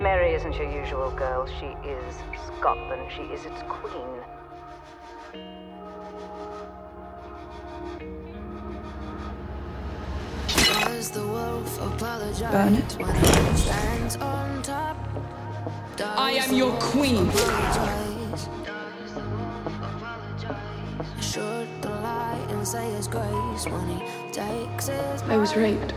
Mary isn't your usual girl. She is Scotland. She is its queen. Burn it. I am your queen. I was raped.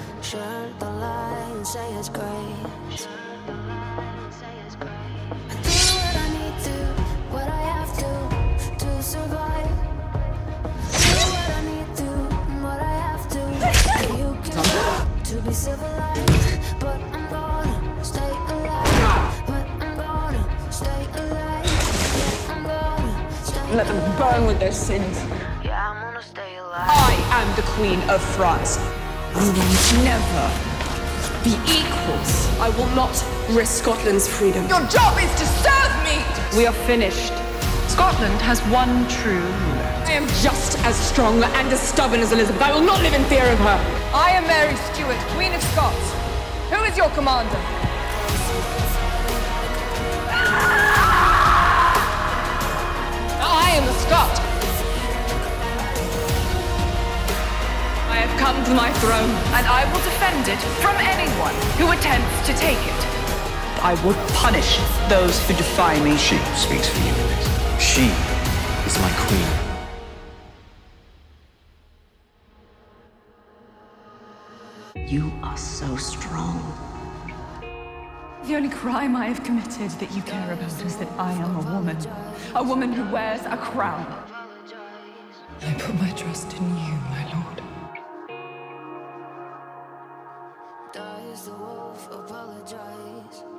To be civilized, but I'm gonna stay alive. But I'm gonna stay alive. Yeah, I'm gonna stay Let them burn with their sins. Yeah, I'm gonna stay alive. I am the Queen of France. We will never be equals. I will not risk Scotland's freedom. Your job is to serve me! We are finished. Scotland has one true ruler. I am just as strong and as stubborn as Elizabeth. I will not live in fear of her. I am Mary Stuart, Queen of Scots. Who is your commander? I am a Scot. I have come to my throne, and I will defend it from anyone who attempts to take it. I will punish those who defy me. She speaks for you in this. She is my queen. You are so strong. The only crime I have committed that you care about is that I am a woman who wears a crown. I put my trust in you, my lord. Does the wolf apologize?